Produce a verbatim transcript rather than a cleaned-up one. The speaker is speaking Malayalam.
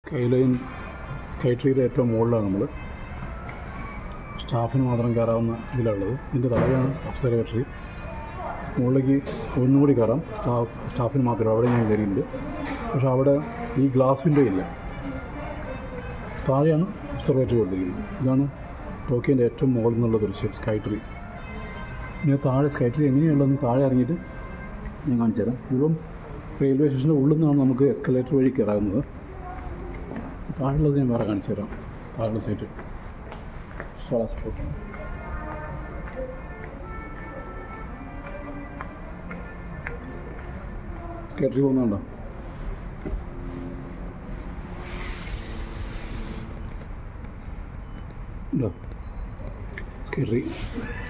സ്കൈലൈൻ സ്കൈ ട്രീയുടെ ഏറ്റവും മുകളിലാണ് നമ്മൾ. സ്റ്റാഫിന് മാത്രം കയറാവുന്ന ഇതിലുള്ളത്. ഇതിൻ്റെ താഴെയാണ് ഒബ്സർവേറ്ററി. മുകളിലേക്ക് ഒന്നും കൂടി കയറാം, സ്റ്റാഫ് സ്റ്റാഫിന് മാത്രമേ. അവിടെ ഞാൻ കയറിയിട്ടുണ്ട്. പക്ഷേ അവിടെ ഈ ഗ്ലാസ് വിൻഡോ ഇല്ല. താഴെയാണ് ഒബ്സർവേറ്ററി കൊടുത്തിരിക്കുന്നത്. ഇതാണ് ടോക്കിയോൻ്റെ ഏറ്റവും മുകളിൽ നിന്നുള്ള ദൃശ്യം, സ്കൈ ട്രീ. പിന്നെ താഴെ സ്കൈ ട്രീ എങ്ങനെയുള്ളതെന്ന് താഴെ ഇറങ്ങിയിട്ട് ഞാൻ കാണിച്ചു തരാം. ഇപ്പം റെയിൽവേ സ്റ്റേഷൻ്റെ ഉള്ളിൽ നിന്നാണ് നമുക്ക് എസ്കലേറ്റർ വഴി കയറാവുന്നത്. താഴെയുള്ളത് ഞാൻ വേറെ കാണിച്ചു തരാം. താഴെ site solar spot. Sky tree പോകുന്നുണ്ടോ? ഉണ്ടോ സ്കൈ ട്രീ?